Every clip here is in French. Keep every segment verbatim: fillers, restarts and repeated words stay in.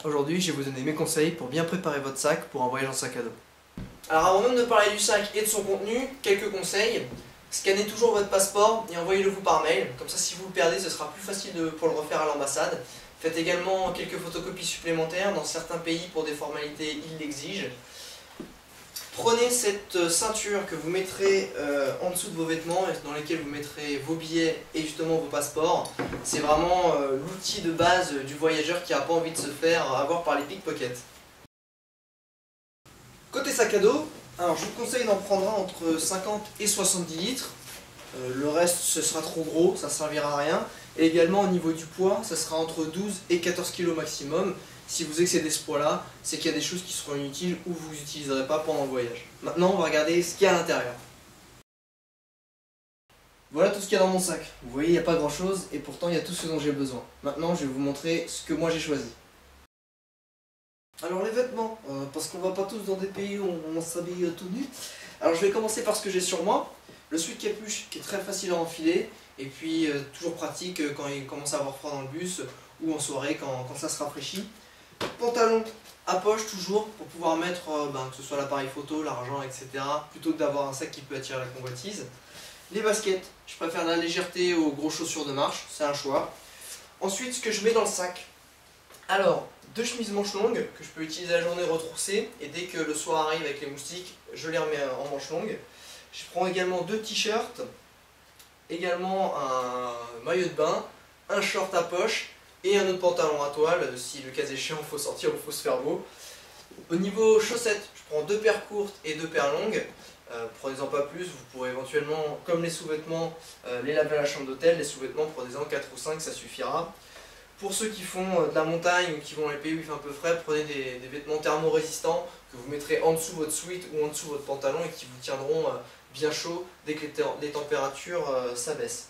Aujourd'hui, je vais vous donner mes conseils pour bien préparer votre sac pour un voyage en sac à dos. Alors avant même de parler du sac et de son contenu, quelques conseils. Scannez toujours votre passeport et envoyez-le vous par mail. Comme ça, si vous le perdez, ce sera plus facile de, pour le refaire à l'ambassade. Faites également quelques photocopies supplémentaires. Dans certains pays, pour des formalités, ils l'exigent. Prenez cette ceinture que vous mettrez euh, en dessous de vos vêtements, dans lesquels vous mettrez vos billets et justement vos passeports. C'est vraiment euh, l'outil de base du voyageur qui n'a pas envie de se faire avoir par les pickpockets. Côté sac à dos, alors je vous conseille d'en prendre un entre cinquante et soixante-dix litres. Euh, le reste, ce sera trop gros, ça ne servira à rien. Et également au niveau du poids, ça sera entre douze et quatorze kilos maximum. Si vous excédez ce poids-là, c'est qu'il y a des choses qui seront inutiles ou vous n'utiliserez pas pendant le voyage. Maintenant, on va regarder ce qu'il y a à l'intérieur. Voilà tout ce qu'il y a dans mon sac. Vous voyez, il n'y a pas grand-chose et pourtant il y a tout ce dont j'ai besoin. Maintenant, je vais vous montrer ce que moi j'ai choisi. Alors les vêtements, euh, parce qu'on va pas tous dans des pays où on, on s'habille tout nu. Alors je vais commencer par ce que j'ai sur moi. Le sweat capuche qui est très facile à enfiler et puis euh, toujours pratique quand il commence à avoir froid dans le bus ou en soirée quand, quand ça se rafraîchit. Pantalon à poche toujours pour pouvoir mettre euh, ben, que ce soit l'appareil photo, l'argent, et cetera. Plutôt que d'avoir un sac qui peut attirer la convoitise. Les baskets, je préfère la légèreté aux grosses chaussures de marche, c'est un choix. Ensuite, ce que je mets dans le sac. Alors, deux chemises manches longues que je peux utiliser la journée retroussée et dès que le soir arrive avec les moustiques, je les remets en manches longues. Je prends également deux t-shirts, également un maillot de bain, un short à poche et un autre pantalon à toile si le cas échéant il faut sortir ou il faut se faire beau. Au niveau chaussettes, je prends deux paires courtes et deux paires longues. Euh, prenez-en pas plus, vous pourrez éventuellement, comme les sous-vêtements, euh, les laver à la chambre d'hôtel. Les sous-vêtements, prenez-en quatre ou cinq, ça suffira. Pour ceux qui font de la montagne ou qui vont dans les pays où il fait un peu frais, prenez des, des vêtements thermorésistants que vous mettrez en dessous votre sweat ou en dessous votre pantalon et qui vous tiendront euh, bien chaud dès que les, les températures euh, s'abaissent.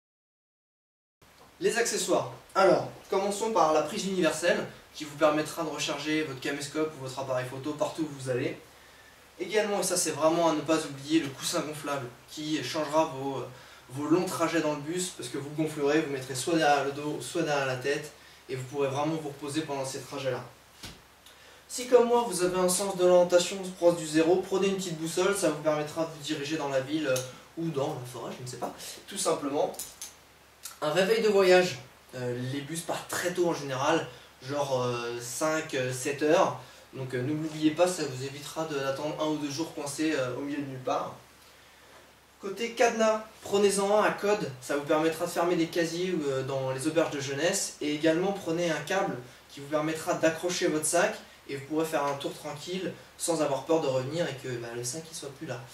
Les accessoires. Alors, commençons par la prise universelle qui vous permettra de recharger votre caméscope ou votre appareil photo partout où vous allez. Également, et ça c'est vraiment à ne pas oublier, le coussin gonflable qui changera vos, vos longs trajets dans le bus parce que vous gonflerez, vous mettrez soit derrière le dos, soit derrière la tête et vous pourrez vraiment vous reposer pendant ces trajets-là. Si comme moi vous avez un sens de l'orientation proche du zéro, prenez une petite boussole, ça vous permettra de vous diriger dans la ville ou dans la forêt, je ne sais pas, tout simplement. Un réveil de voyage, euh, les bus partent très tôt en général, genre euh, cinq à sept heures. Donc euh, ne l'oubliez pas, ça vous évitera d'attendre un ou deux jours coincés euh, au milieu de nulle part. Côté cadenas, prenez-en un à code, ça vous permettra de fermer des casiers euh, dans les auberges de jeunesse. Et également prenez un câble qui vous permettra d'accrocher votre sac et vous pourrez faire un tour tranquille sans avoir peur de revenir et que bah, le sac ne soit plus là.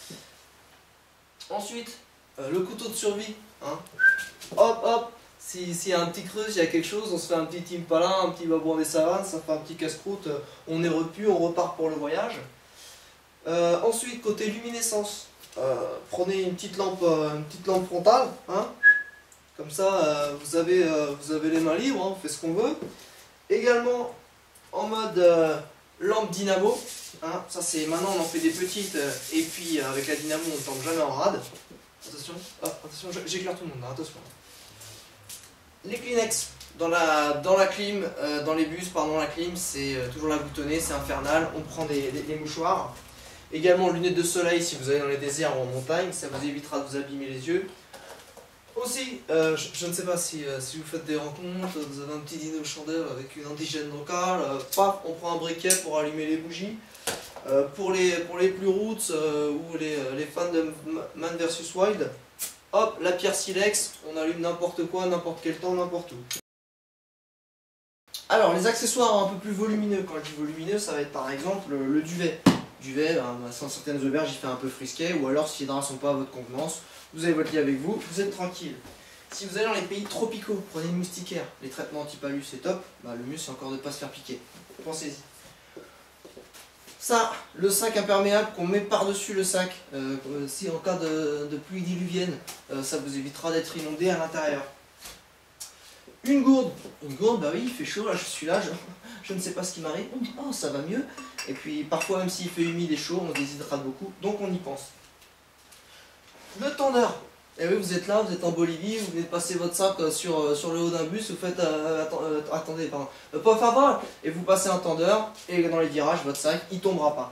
Ensuite, euh, le couteau de survie. Hein. Hop hop, s'il si y a un petit creux, s'il y a quelque chose, on se fait un petit impala, un petit babouin des savanes, ça fait un petit casse-croûte, on est repu, on repart pour le voyage. Euh, ensuite, côté luminescence, euh, prenez une petite lampe, euh, une petite lampe frontale, hein. Comme ça euh, vous, avez, euh, vous avez les mains libres, hein, on fait ce qu'on veut. Également en mode euh, lampe dynamo, hein. Ça c'est maintenant on en fait des petites euh, et puis euh, avec la dynamo on ne tombe jamais en rade. Attention, oh, attention, j'éclaire tout le monde, hein, attention. Les Kleenex dans la, dans la clim, euh, dans les bus, pardon, la clim, c'est euh, toujours la boutonnée, c'est infernal. On prend des, des, des mouchoirs. Également lunettes de soleil si vous allez dans les déserts ou en montagne, ça vous évitera de vous abîmer les yeux. Aussi, euh, je, je ne sais pas si, euh, si vous faites des rencontres, vous avez un petit dîner aux chandelles avec une indigène locale, euh, paf, on prend un briquet pour allumer les bougies. Euh, pour, les, pour les plus roots euh, ou les, les fans de Man versus Wild, hop, la pierre silex, on allume n'importe quoi, n'importe quel temps, n'importe où. Alors, les accessoires un peu plus volumineux, quand je dis volumineux, ça va être par exemple le, le duvet. Duvet, hein, dans certaines auberges, il fait un peu frisquet, ou alors si les draps ne sont pas à votre convenance, vous avez votre lit avec vous, vous êtes tranquille. Si vous allez dans les pays tropicaux, prenez une moustiquaire, les traitements anti-palud c'est top, bah, le mieux c'est encore de ne pas se faire piquer. Pensez-y. Ça, le sac imperméable qu'on met par-dessus le sac, euh, si en cas de, de pluie diluvienne, euh, ça vous évitera d'être inondé à l'intérieur. Une gourde, une gourde, bah oui, il fait chaud, là je suis là, je, je ne sais pas ce qui m'arrive, oh ça va mieux. Et puis parfois même s'il fait humide et chaud, on déshydrate beaucoup, donc on y pense. Le tendeur, Et oui, vous êtes là, vous êtes en Bolivie, vous venez de passer votre sac euh, sur, euh, sur le haut d'un bus, vous faites euh, atten- euh, attendez, pardon, euh, pas faire voir, et vous passez un tendeur, et dans les virages, votre sac, il tombera pas.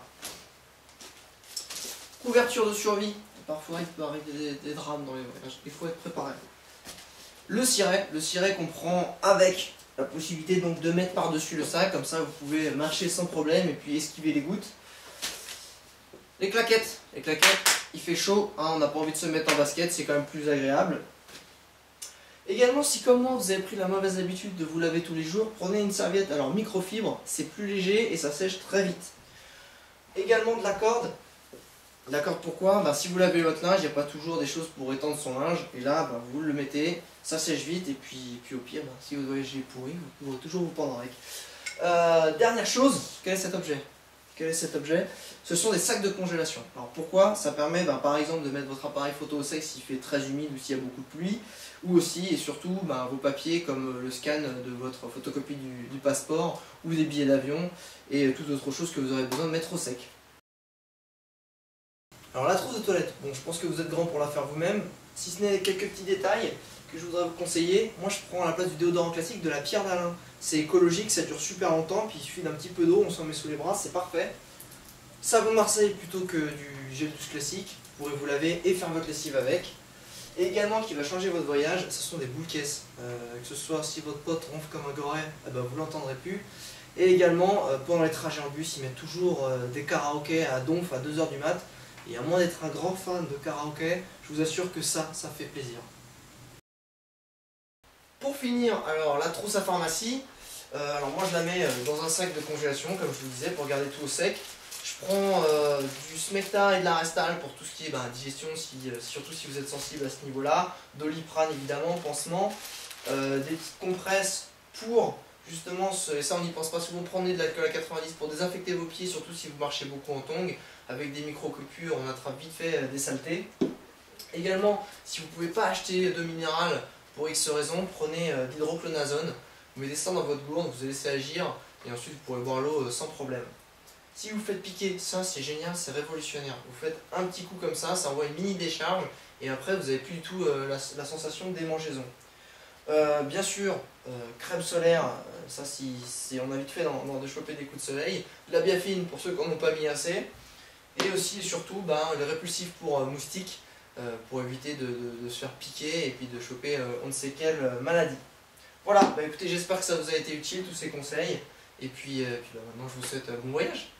Couverture de survie. Parfois, il peut arriver des, des drames dans les voyages. Il faut être préparé. Le ciré. Le ciré qu'on prend avec la possibilité donc de mettre par-dessus le sac. Comme ça, vous pouvez marcher sans problème et puis esquiver les gouttes. Les claquettes. Les claquettes, il fait chaud. Hein, on n'a pas envie de se mettre en basket. C'est quand même plus agréable. Également, si comme moi, vous avez pris la mauvaise habitude de vous laver tous les jours, prenez une serviette. Alors, microfibre, c'est plus léger et ça sèche très vite. Également de la corde. D'accord, pourquoi bah, si vous lavez votre linge, il n'y a pas toujours des choses pour étendre son linge. Et là, bah, vous le mettez, ça sèche vite. Et puis, puis au pire, bah, si votre voyage est pourri, vous pourrez toujours vous pendre avec. Euh, dernière chose, quel est cet objet Quel est cet objet Ce sont des sacs de congélation. Alors pourquoi Ça permet bah, par exemple de mettre votre appareil photo au sec s'il fait très humide ou s'il y a beaucoup de pluie. Ou aussi et surtout bah, vos papiers comme le scan de votre photocopie du, du passeport ou des billets d'avion et toute autre chose que vous aurez besoin de mettre au sec. Alors la trousse de toilette, bon je pense que vous êtes grand pour la faire vous-même, si ce n'est quelques petits détails que je voudrais vous conseiller, moi je prends à la place du déodorant classique de la pierre d'Alain. C'est écologique, ça dure super longtemps, puis il suffit d'un petit peu d'eau, on s'en met sous les bras, c'est parfait. Savon de Marseille plutôt que du gel douche classique, vous pourrez vous laver et faire votre lessive avec. Et également qui va changer votre voyage, ce sont des boules caisses, euh, que ce soit si votre pote ronfle comme un goret, eh ben, vous ne l'entendrez plus. Et également euh, pendant les trajets en bus, ils mettent toujours euh, des karaokés à donf à deux heures du mat. Et à moins d'être un grand fan de karaoké, je vous assure que ça, ça fait plaisir. Pour finir, alors la trousse à pharmacie, euh, alors moi je la mets dans un sac de congélation, comme je vous disais, pour garder tout au sec. Je prends euh, du Smecta et de la Restal pour tout ce qui est bah, digestion, si, euh, surtout si vous êtes sensible à ce niveau-là. Doliprane évidemment, pansement. Euh, des petites compresses pour justement, ce, et ça on n'y pense pas souvent, prenez de l'alcool à quatre-vingt-dix pour désinfecter vos pieds, surtout si vous marchez beaucoup en tongs. Avec des micro-coupures, on attrape vite fait des saletés. Également, si vous ne pouvez pas acheter de minéral pour X raisons, prenez de l'hydroclonazone. Vous mettez ça dans votre gourde, vous laissez agir et ensuite vous pourrez boire l'eau sans problème. Si vous faites piquer, ça c'est génial, c'est révolutionnaire. Vous faites un petit coup comme ça, ça envoie une mini décharge et après vous n'avez plus du tout euh, la, la sensation de démangeaison. Euh, bien sûr, euh, crème solaire, euh, ça si, si on a vite fait dans, dans de choper des coups de soleil. De la biafine pour ceux qui n'en ont pas mis assez. Et aussi et surtout ben, le répulsif pour euh, moustiques, euh, pour éviter de, de, de se faire piquer et puis de choper euh, on ne sait quelle euh, maladie. Voilà, bah, écoutez, j'espère que ça vous a été utile tous ces conseils. Et puis, euh, puis bah, maintenant je vous souhaite un bon voyage.